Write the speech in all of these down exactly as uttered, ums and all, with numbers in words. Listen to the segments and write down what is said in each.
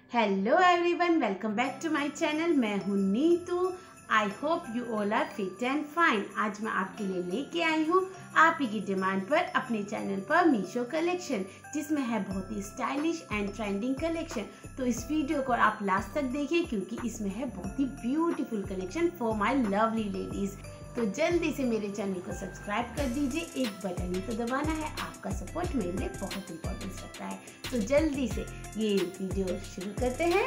Hello everyone, welcome back to my channel. मैं हूँ Neetu. I hope you all are fit and fine. आज मैं आपके लिए लेके आई हूँ आप ही की डिमांड पर अपने चैनल पर मीशो कलेक्शन, जिसमें है बहुत ही स्टाइलिश एंड ट्रेंडिंग कलेक्शन। तो इस वीडियो को आप लास्ट तक देखिए क्योंकि इसमें है बहुत ही beautiful collection for my lovely ladies. तो जल्दी से मेरे चैनल को सब्सक्राइब कर दीजिए, एक बटन ही तो दबाना है। आपका सपोर्ट मेरे लिए बहुत इंपॉर्टेंस रखता है। तो जल्दी से ये वीडियो शुरू करते हैं।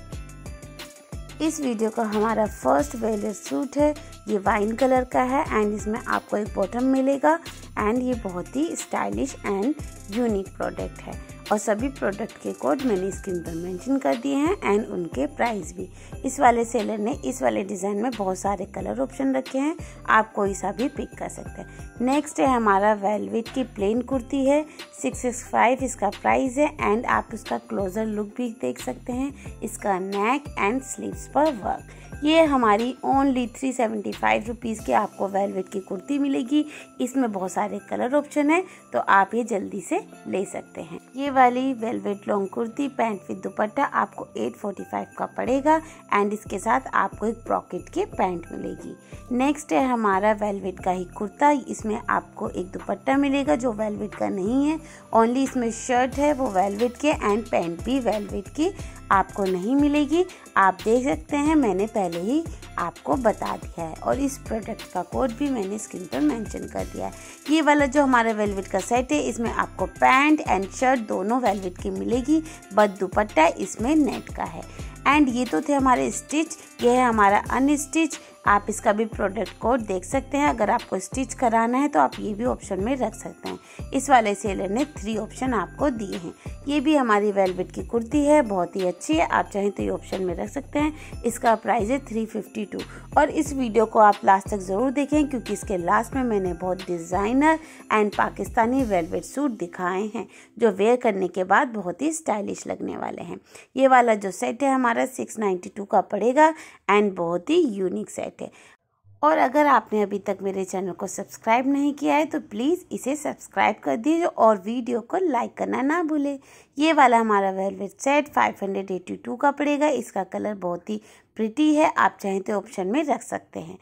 इस वीडियो का हमारा फर्स्ट वेलर सूट है। ये वाइन कलर का है एंड इसमें आपको एक बॉटम मिलेगा एंड ये बहुत ही स्टाइलिश एंड यूनिक प्रोडक्ट है और सभी प्रोडक्ट के कोड मैंने स्क्रीन पर मेंशन कर दिए हैं एंड उनके प्राइस भी। इस वाले सेलर ने इस वाले डिज़ाइन में बहुत सारे कलर ऑप्शन रखे हैं, आप कोई सा भी पिक कर सकते हैं। नेक्स्ट है हमारा वेलवेट की प्लेन कुर्ती है, सिक्स सिक्स फाइव इसका प्राइस है एंड आप उसका क्लोजर लुक भी देख सकते हैं। इसका नेक एंड स्लीव्स पर वर्क। ये हमारी only three seventy five rupees की आपको वेलवेट की कुर्ती मिलेगी। इसमें बहुत सारे कलर ऑप्शन है तो आप ये जल्दी से ले सकते हैं। ये वाली velvet long kurti pant with dupatta आपको एट फोर्टी फाइव का पड़ेगा एंड इसके साथ आपको एक पॉकेट की पैंट मिलेगी। नेक्स्ट है हमारा वेलवेट का ही कुर्ता। इसमें आपको एक दुपट्टा मिलेगा जो वेलवेट का नहीं है, ओनली इसमें शर्ट है वो वेलवेट के एंड पैंट भी वेलवेट की आपको नहीं मिलेगी। आप देख सकते हैं, मैंने पहले ही आपको बता दिया है और इस प्रोडक्ट का कोड भी मैंने स्क्रीन पर मेंशन कर दिया है। ये वाला जो हमारा वेलवेट का सेट है इसमें आपको पैंट एंड शर्ट दोनों वेलवेट की मिलेगी, बट दुपट्टा इसमें नेट का है। एंड ये तो थे हमारे स्टिच, ये है हमारा अनस्टिच। आप इसका भी प्रोडक्ट कोड देख सकते हैं। अगर आपको स्टिच कराना है तो आप ये भी ऑप्शन में रख सकते हैं। इस वाले सेलर ने थ्री ऑप्शन आपको दिए हैं। ये भी हमारी वेलवेट की कुर्ती है, बहुत ही अच्छी है, आप चाहें तो ये ऑप्शन में रख सकते हैं। इसका प्राइस है थ्री फिफ्टी टू। और इस वीडियो को आप लास्ट तक ज़रूर देखें क्योंकि इसके लास्ट में मैंने बहुत designer and Pakistani velvet suit दिखाए हैं जो वेयर करने के बाद बहुत ही स्टाइलिश लगने वाले हैं। ये वाला जो सेट है हमारा सिक्स नाइन्टी टू का पड़ेगा एंड बहुत ही यूनिक सेट है। और अगर आपने अभी तक मेरे चैनल को सब्सक्राइब नहीं किया है तो प्लीज़ इसे सब्सक्राइब कर दीजिए और वीडियो को लाइक करना ना भूलें। ये वाला हमारा velvet set five hundred eighty two का पड़ेगा। इसका कलर बहुत ही प्रिटी है, आप चाहें तो ऑप्शन में रख सकते हैं।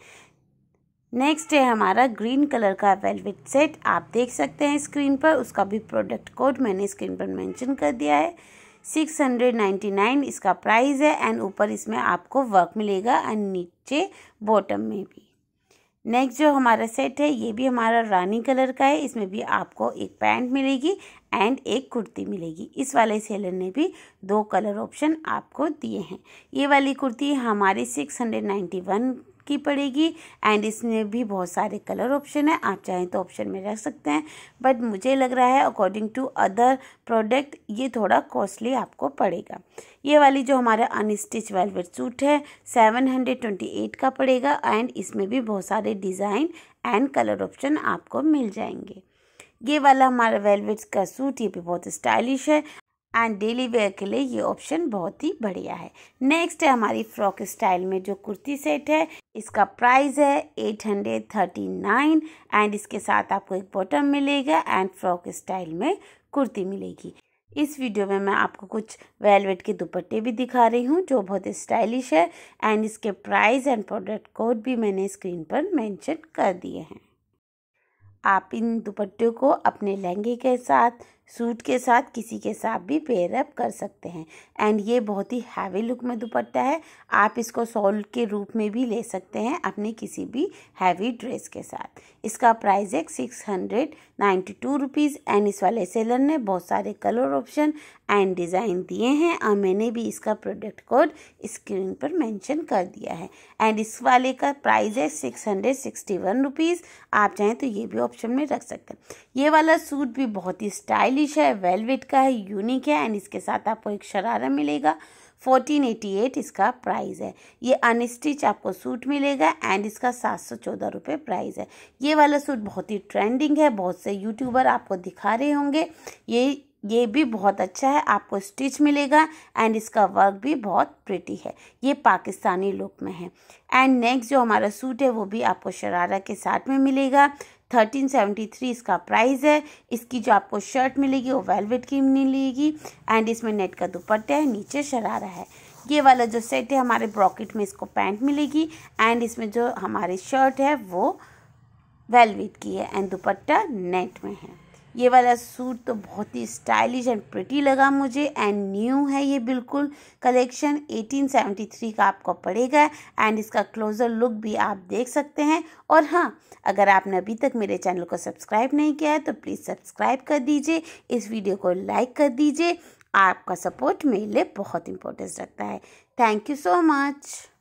नेक्स्ट है हमारा ग्रीन कलर का वेलवेट सेट, आप देख सकते हैं स्क्रीन पर, उसका भी प्रोडक्ट कोड मैंने स्क्रीन पर मेंशन कर दिया है। सिक्स हंड्रेड नाइन्टी नाइन इसका प्राइस है एंड ऊपर इसमें आपको वर्क मिलेगा एंड नीचे बॉटम में भी। नेक्स्ट जो हमारा सेट है ये भी हमारा रानी कलर का है। इसमें भी आपको एक पैंट मिलेगी एंड एक कुर्ती मिलेगी। इस वाले सेलर ने भी दो कलर ऑप्शन आपको दिए हैं। ये वाली कुर्ती हमारी सिक्स हंड्रेड नाइन्टी वन की पड़ेगी एंड इसमें भी बहुत सारे कलर ऑप्शन है, आप चाहें तो ऑप्शन में रख सकते हैं, बट मुझे लग रहा है अकॉर्डिंग टू अदर प्रोडक्ट ये थोड़ा कॉस्टली आपको पड़ेगा। ये वाली जो हमारा अनस्टिच वेलवेट सूट है सेवन हंड्रेड ट्वेंटी एट का पड़ेगा एंड इसमें भी बहुत सारे डिज़ाइन एंड कलर ऑप्शन आपको मिल जाएंगे। ये वाला हमारा वेलवेट का सूट ये भी बहुत स्टाइलिश है एंड डेली वेयर के लिए ये ऑप्शन बहुत ही बढ़िया है। नेक्स्ट है हमारी फ्रॉक स्टाइल में जो कुर्ती सेट है, इसका प्राइस है eight hundred thirty nine and इसके साथ आपको एक बॉटम मिलेगा एंड फ्रॉक स्टाइल में कुर्ती मिलेगी। इस वीडियो में मैं आपको कुछ वेलवेट के दुपट्टे भी दिखा रही हूँ जो बहुत स्टाइलिश है एंड इसके प्राइस एंड प्रोडक्ट कोड भी मैंने स्क्रीन पर मेंशन कर दिए हैं। आप इन दुपट्टों को अपने लहंगे के साथ, सूट के साथ, किसी के साथ भी पेयर अप कर सकते हैं एंड ये बहुत ही हैवी लुक में दुपट्टा है। आप इसको शॉल के रूप में भी ले सकते हैं अपने किसी भी हैवी ड्रेस के साथ। इसका प्राइस है six hundred ninety two rupees and इस वाले सेलर ने बहुत सारे कलर ऑप्शन एंड डिज़ाइन दिए हैं और मैंने भी इसका प्रोडक्ट कोड स्क्रीन पर मेंशन कर दिया है एंड इस वाले का प्राइस है six hundred sixty one rupees. आप चाहें तो ये भी ऑप्शन में रख सकते हैं। ये वाला सूट भी बहुत ही स्टाइलिश है, वेलवेट का है, यूनिक है एंड इसके साथ आपको एक शरारा मिलेगा। फोर्टीन एटी एट इसका प्राइस है। ये अनस्टिच आपको सूट मिलेगा एंड इसका सात सौ चौदह रुपये प्राइस है। ये वाला सूट बहुत ही ट्रेंडिंग है, बहुत से यूट्यूबर आपको दिखा रहे होंगे। ये ये भी बहुत अच्छा है, आपको स्टिच मिलेगा एंड इसका वर्क भी बहुत प्रिटी है। ये पाकिस्तानी लुक में है। एंड नेक्स्ट जो हमारा सूट है वो भी आपको शरारा के साथ में मिलेगा। थर्टीन सेवेंटी थ्री इसका प्राइस है। इसकी जो आपको शर्ट मिलेगी वो वेलवेट की मिलेगी एंड इसमें नेट का दुपट्टा है, नीचे शरारा है। ये वाला जो सेट है हमारे ब्रॉकेट में इसको पैंट मिलेगी एंड इसमें जो हमारी शर्ट है वो वेलवेट की है एंड दुपट्टा नेट में है। ये वाला सूट तो बहुत ही स्टाइलिश एंड प्रिटी लगा मुझे एंड न्यू है ये बिल्कुल कलेक्शन। एटीन सेवेंटी थ्री का आपको पड़ेगा एंड इसका क्लोजर लुक भी आप देख सकते हैं। और हाँ, अगर आपने अभी तक मेरे चैनल को सब्सक्राइब नहीं किया है तो प्लीज़ सब्सक्राइब कर दीजिए, इस वीडियो को लाइक कर दीजिए। आपका सपोर्ट मेरे लिए बहुत इंपॉर्टेंस रखता है। Thank you so much.